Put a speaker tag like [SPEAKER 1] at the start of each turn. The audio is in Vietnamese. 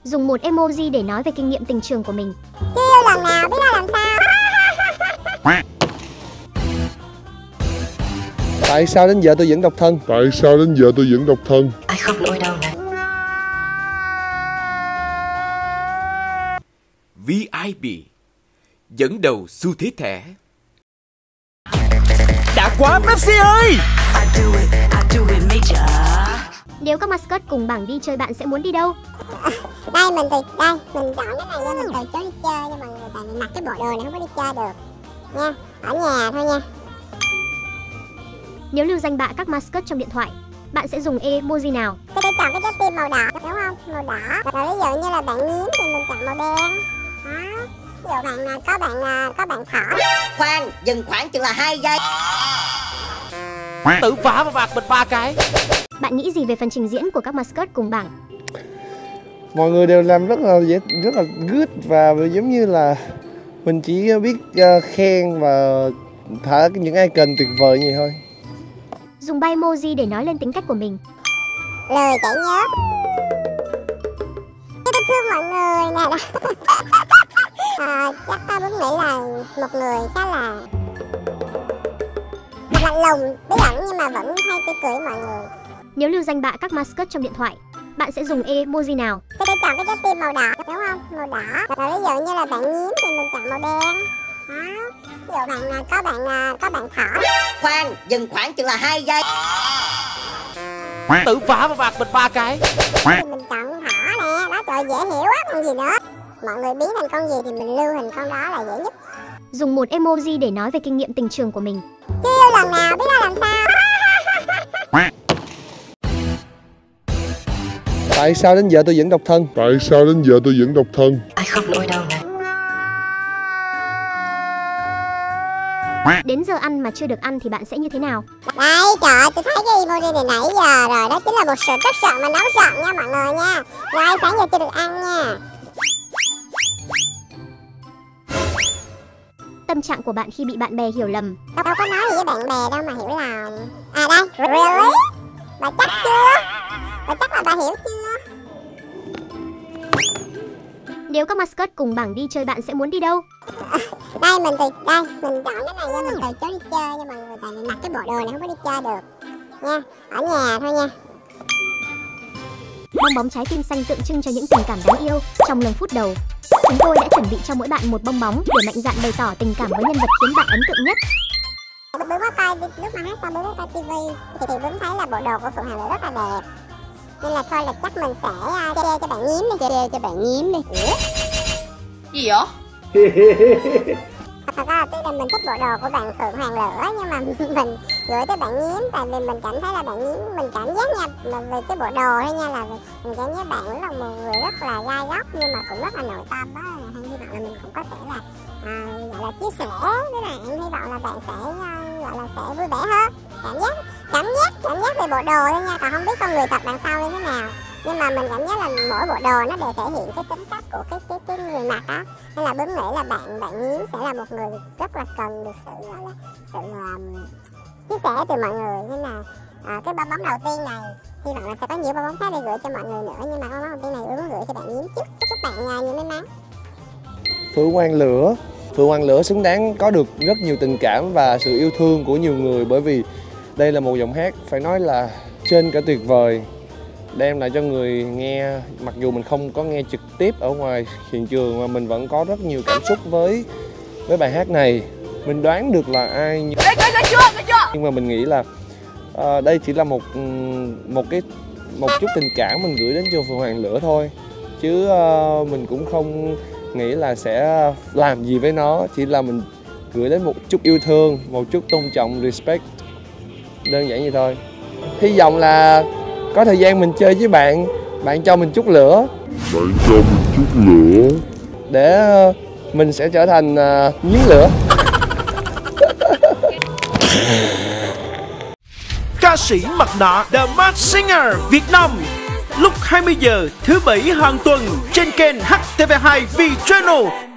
[SPEAKER 1] Dùng một emoji để nói về kinh nghiệm tình trường của mình.
[SPEAKER 2] Chưa yêu lần nào biết nó làm sao.
[SPEAKER 3] Tại sao đến giờ tôi vẫn độc thân?
[SPEAKER 4] Tại sao đến giờ tôi vẫn độc thân?
[SPEAKER 5] Ai khóc nỗi đau này.
[SPEAKER 6] VIP dẫn đầu xu thế thẻ. Đã quá Pepsi ơi!
[SPEAKER 1] Nếu các mascot cùng bảng đi chơi bạn sẽ muốn đi đâu?
[SPEAKER 2] Đây mình chọn cái này nha, mình từ chối đi chơi cho mọi người, tại vì mặc cái bộ đồ này không có đi chơi được nha, ở nhà thôi nha.
[SPEAKER 1] Nếu lưu danh bạ các mascot trong điện thoại, bạn sẽ dùng emoji nào?
[SPEAKER 2] Tôi sẽ chọn cái trái tim màu đỏ, đúng không? Màu đỏ. Rồi ví dụ như là bạn nhím thì mình chọn màu đen. Đó. Ví dụ có bạn thỏ.
[SPEAKER 5] Khoan, dừng khoảng chừng là 2 giây.
[SPEAKER 6] Tự phá vào mặt mình 3 cái.
[SPEAKER 1] Bạn nghĩ gì về phần trình diễn của các mascot cùng bảng?
[SPEAKER 3] Mọi người đều làm rất là good và giống như là mình chỉ biết khen và thả những icon tuyệt vời như vậy thôi.
[SPEAKER 1] Dùng 3 emoji để nói lên tính cách của mình.
[SPEAKER 2] Lời chảy nhớt. Tôi thương mọi người nè. Chắc ta muốn nghĩ là một người khá là lạnh lùng, bí ẩn nhưng mà vẫn hay tươi cười mọi người.
[SPEAKER 1] Nếu lưu danh bạ các mascot trong điện thoại, bạn sẽ dùng emoji nào?
[SPEAKER 2] Tôi sẽ chọn cái trái tim màu đỏ, đúng không? Màu đỏ. Rồi ví dụ như là bạn nhím thì mình chọn màu đen. Đó. Ví dụ có bạn thỏ.
[SPEAKER 5] Khoan, dừng khoảng chừng là 2 giây.
[SPEAKER 6] Tự phá vào mặt mình 3 cái.
[SPEAKER 2] Thì mình chọn thỏ nè, đó trời dễ hiểu quá còn gì nữa. Mọi người biến thành con gì thì mình lưu hình con đó là dễ nhất.
[SPEAKER 1] Dùng một emoji để nói về kinh nghiệm tình trường của mình.
[SPEAKER 2] Chưa yêu lần nào biết nó làm sao.
[SPEAKER 3] Tại sao đến giờ tôi vẫn độc thân?
[SPEAKER 4] Tại sao đến giờ tôi vẫn độc thân?
[SPEAKER 5] Ai khóc nỗi đau này.
[SPEAKER 1] Đến giờ ăn mà chưa được ăn thì bạn sẽ như thế nào?
[SPEAKER 2] Đây trời, tôi thấy cái emoji này nãy giờ rồi. Đó chính là một sự tức giận mà nấu giận nha mọi người nha. Rồi sáng giờ chưa được ăn nha.
[SPEAKER 1] Tâm trạng của bạn khi bị bạn bè hiểu lầm.
[SPEAKER 2] Đâu có nói gì với bạn bè đâu mà hiểu lầm. À đây, really? Bà chắc chưa? Bà chắc là bà hiểu chưa?
[SPEAKER 1] Nếu các mascot cùng bảng đi chơi bạn sẽ muốn đi đâu?
[SPEAKER 2] Đây mình chọn cái này nha, mình từ chối đi chơi cho mọi người, tại vì mặc cái bộ đồ này không có đi chơi được nha, ở nhà thôi nha.
[SPEAKER 1] Bong bóng trái tim xanh tượng trưng cho những tình cảm đáng yêu. Trong lần phút đầu, chúng tôi đã chuẩn bị cho mỗi bạn một bong bóng để mạnh dạn bày tỏ tình cảm với nhân vật khiến bạn ấn tượng nhất.
[SPEAKER 2] Bướm có coi lúc mà hát xong Bướm có coi TV thì Bướm thấy là bộ đồ của Phượng Hoàng Lửa rất là đẹp, nên là thôi là chắc mình sẽ che cho bạn nhím đi, che cho bạn nhím đi.
[SPEAKER 7] Gì vậy?
[SPEAKER 2] Thật ra tuy là mình thích bộ đồ của bạn Phượng Hoàng Lửa nhưng mà mình gửi tới bạn nhím tại vì mình cảm thấy là bạn nhím, mình cảm giác nha, về cái bộ đồ thôi nha, là mình cảm giác bạn là một người rất là gai góc nhưng mà cũng rất là nội tâm đó. Hy vọng là mình cũng có thể là gọi là chia sẻ với bạn, hy vọng là bạn sẽ gọi là sẽ vui vẻ hơn. Cảm giác về bộ đồ thôi nha, còn không biết con người thật đằng sau như thế nào. Nhưng mà mình cảm giác là mỗi bộ đồ nó đều thể hiện cái tính cách của cái người mặc đó. Nên là Bướm nghĩ là bạn nhím sẽ là một người rất là cần được sự gọi là sự chia sẻ từ mọi người. Nên là cái bong bóng đầu tiên này hy vọng là sẽ có nhiều bong bóng khác để gửi cho mọi người nữa, nhưng mà bong bóng đầu tiên này Bướm gửi cho bạn nhím trước. Chúc bạn nhiều may mắn.
[SPEAKER 3] Phượng Hoàng Lửa xứng đáng có được rất nhiều tình cảm và sự yêu thương của nhiều người, bởi vì đây là một giọng hát phải nói là trên cả tuyệt vời, đem lại cho người nghe, mặc dù mình không có nghe trực tiếp ở ngoài hiện trường mà mình vẫn có rất nhiều cảm xúc với bài hát này. Mình đoán được là ai nhưng mà mình nghĩ là đây chỉ là một chút tình cảm mình gửi đến cho Phượng Hoàng Lửa thôi, chứ mình cũng không nghĩ là sẽ làm gì với nó, chỉ là mình gửi đến một chút yêu thương, một chút tôn trọng, respect, đơn giản vậy thôi. Hy vọng là có thời gian mình chơi với bạn cho mình chút lửa. Để mình sẽ trở thành nhím lửa.
[SPEAKER 8] Ca sĩ mặt nạ The Masked Singer Việt Nam, lúc 20 giờ thứ Bảy hàng tuần trên kênh HTV2 V Channel.